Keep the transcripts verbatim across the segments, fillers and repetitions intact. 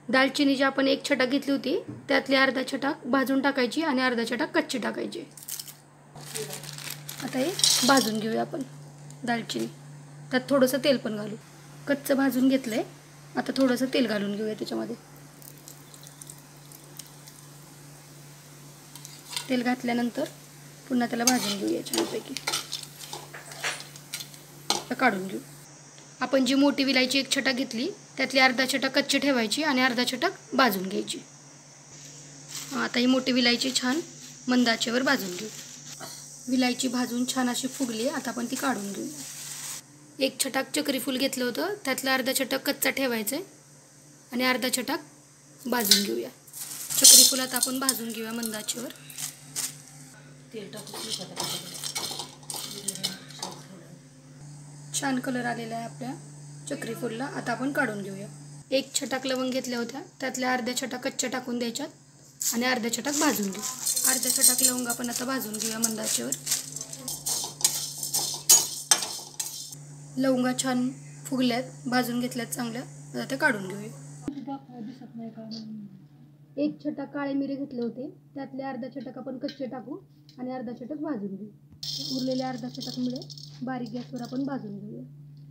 दालचिनी जी आपण एक छटाक घेतली होती त्यातली अर्धा छटाक भाजून टाकायची आणि अर्धा छटाक कच्ची टाकायची। आता हे भाजून घेऊया आपण दालचिनी। त्यात थोडंसं तेल पण घालू। कच्चं भाजून घेतलंय, आता थोडंसं तेल घालून घेऊया त्याच्यामध्ये। तेल घातल्यानंतर पुन्हा त्याला भाजून घेऊया छानपैकी। आता काढून घेऊ। आपण जी मोठी विलायची एक छटाक घेतली त्यातली अर्धा छटाक कच्ची ठेवायची आणि अर्धा छटाक भाजून घ्यायची। आता ही मोठी विलायची छान मंद आचेवर भाजून घेऊ। विलायची भाजून छान अशी फुगली, आता आपण ती काढून घेऊ। एक छटाक चक्री फूल घेतलं होतं त्यातला अर्धा छटाक कच्चा ठेवायचा आणि अर्धा छटाक भाजून घेऊया। चक्री फूल आता आपण भाजून घेऊया मंद आचेवर। छान कलर आलेला आहे आपल्या चक्री फूलला। आता आपण काढून घेऊया। एक छटाक लवंग घेतल्या होत्या त्यातल्या अर्ध्या छटाक कच्च्या टाकून द्यायच्यात आणि अर्ध्या छटाक भाजून घेऊ। अर्ध्या छटाक लवंग आपण आता भाजून घेऊया मंद आचेवर। लवंगा छान फुगल्यात, भाजून घेतल्यात चांगल्या, आता ते काढून घेऊया। एक छटाक काळे मिरे घेतले होते त्यातले अर्धा छटाक आपण कच्चे टाकू आणि अर्धा छटाक भाजून घेऊ। उरलेले अर्धा छटाक मिरे बारीक गॅसवर आपण भाजून घेऊया।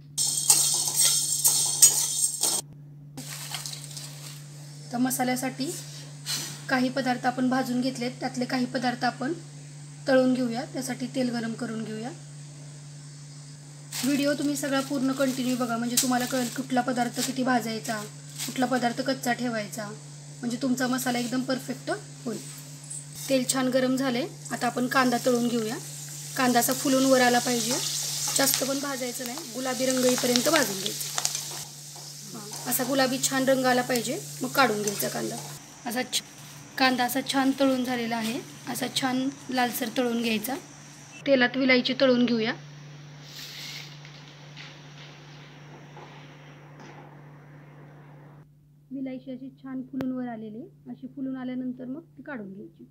तर मसाल्यासाठी काही पदार्थ आपण भाजून घेतलेत, त्यातले काही पदार्थ आपण तळून घेऊया। त्यासाठी तेल गरम करून घेऊया। व्हिडिओ तुम्ही सगळा पूर्ण कंटिन्यू बघा, म्हणजे तुम्हाला कळेल कुठला पदार्थ किती भाजायचा, कुठला पदार्थ कच्चा ठेवायचा, म्हणजे तुमचा मसाला एकदम परफेक्ट होईल। तेल छान गरम झाले, आता आपण कांदा तळून घेऊया। कांदा असा फुलून वर आला पाहिजे, जास्त पण भाजायचं नाही, गुलाबी रंग येईपर्यंत भाजून घ्यायचं। हां, असा गुलाबी छान रंग आला पाहिजे, मग काढून घ्यायचा कांदा। असा कांदा असा छान तळून झालेला आहे, असा छान लालसर तळून घ्यायचा। तेलात विलायची तळून घेऊया। विलायची अशी छान फुलून वर आलेली, अशी फुलून आल्यानंतर मग ती काढून घ्यायची।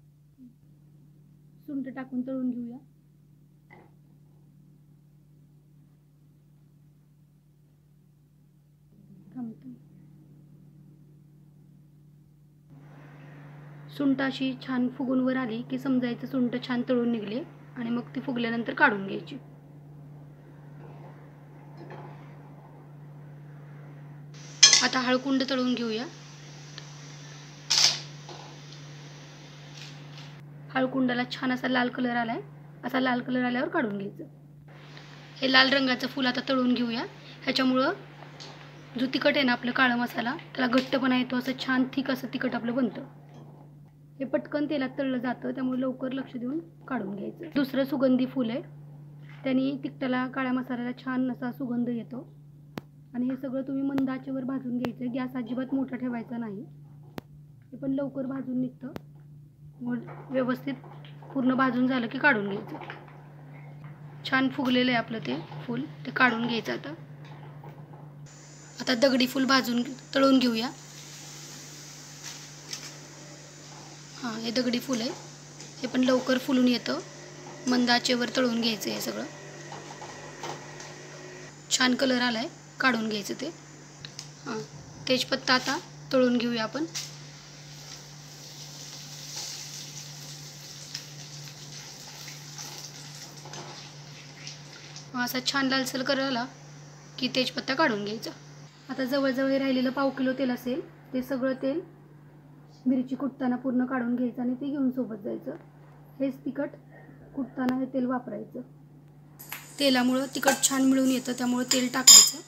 सुंठ टाकून तळून घेऊया। सुंठ अशी छान फुगून वर आली की समजायचं सुंठ छान तळून निघले आणि मग ती फुगल्यानंतर काढून घ्यायची। आता हळकुंड तळून घेऊया। हळकुंडाला छान असा लाल कलर आलाय, असा लाल कलर आल्यावर काढून घ्यायचं। हे लाल रंगाचं फूल आता तळून घेऊया। ह्याच्यामुळं जो तिखट आहे ना आपलं काळा मसाला, त्याला घट्टपणा येतो, असं छान थिक असं तिखट आपलं बनतं। हे पटकन तेलात तळलं जातं, त्यामुळे लवकर लक्ष देऊन काढून घ्यायचं। दुसरं सुगंधी फूल आहे, त्यांनी तिखटाला काळ्या मसाल्याला छान असा सुगंध येतो आणि हे सगळं तुम्ही मंद आचेवर भाजून घ्यायचं। गॅस अजिबात मोठा ठेवायचा नाही, हे पण लवकर भाजून निघतं। मग व्यवस्थित पूर्ण भाजून झालं की काढून घ्यायचं। छान फुगलेलं आहे आपलं ते फूल, ते काढून घ्यायचं। आता आता दगडी फूल भाजून तळून घेऊया। हां, हे दगडी फूल आहे, हे पण लवकर फुलून येतं, मंद आचेवर तळून घ्यायचं। हे सगळं छान कलर आलाय, काढून घ्यायचं ते। हां, तेजपत्ता आता तळून घेऊया आपण। असा छान लालसर कलर आला की तेजपत्ता काढून घ्यायचा। आता जवळजवळ राहिलेलं पाव किलो तेल असेल, ते सगळं तेल मिरची कुटताना पूर्ण काढून घ्यायचं आणि ते घेऊन सोबत जायचं। हेच तिखट कुटताना हे तेल वापरायचं। तेलामुळं तिखट छान मिळून येतं, त्यामुळे तेल टाकायचं।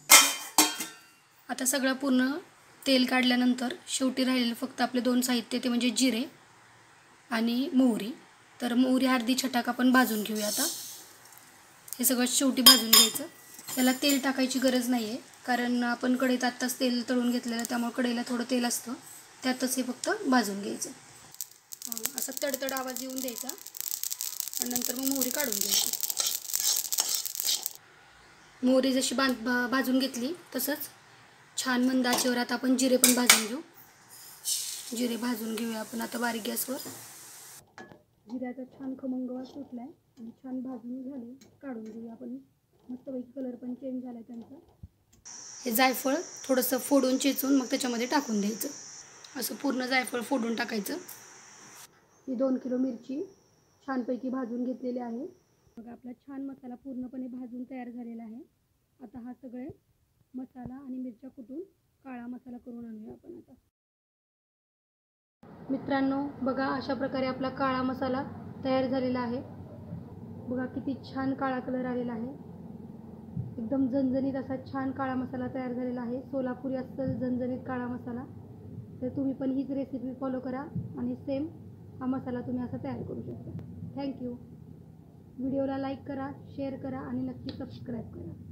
आता सगळं पूर्ण तेल काढल्यानंतर शेवटी राहिलेलं फक्त आपले दोन साहित्य, ते म्हणजे जिरे आणि मोहरी। तर मोहरी अर्धी छटाक आपण भाजून घेऊया। आता हे सगळं शेवटी भाजून घ्यायचं। त्याला तेल टाकायची गरज नाही आहे, कारण आपण कढईत आत्ताच तेल तळून घेतलेलं, त्यामुळे कढईला थोडं तेल असतं, त्यातच हे फक्त भाजून घ्यायचं। असा तडतड आवाज येऊन द्यायचा आणि नंतर मग मोहरी काढून घ्यायची। मोहरी जशी बांध भाजून घेतली तसंच छान मंद आचेवर आता आपण जिरे पण भाजून घेऊ। जिरे भाजून घेऊया आपण आता बारीक गॅसवर। जिऱ्याचा छान खमंग वास सुटलाय आणि छान भाजून झाले, काढून घेऊया आपण। मस्तपैकी कलर पण चेंज झालाय त्यांचा। हे जायफळ थोडंसं फोडून चेचून मग त्याच्यामध्ये टाकून द्यायचं. असं पूर्ण जायफळ फोडून टाकायचं. ही दोन किलो मिरची छानपैकी भाजून घेतलेली आहे. बघा आपला छान मसाला पूर्णपणे भाजून तयार झालेला आहे. आता हा सगळे मसाला आणि मिरच्या कुटून काळा मसाला करून आणूया आपण. आता मित्रांनो बघा अशा प्रकारे आपला काळा मसाला तयार झालेला आहे. बघा किती छान काळा कलर आलेला आहे. एकदम झणझणीत असा छान काळा मसाला तयार झालेला आहे. सोलापुरी अस्सल झणझणीत काळा मसाला. तर तुम्ही पण हीच रेसिपी फॉलो करा आणि सेम हा मसाला तुम्ही असा तयार करू शकता. थँक्यू. व्हिडिओला लाईक करा, शेअर करा आणि नक्की सबस्क्राईब करा.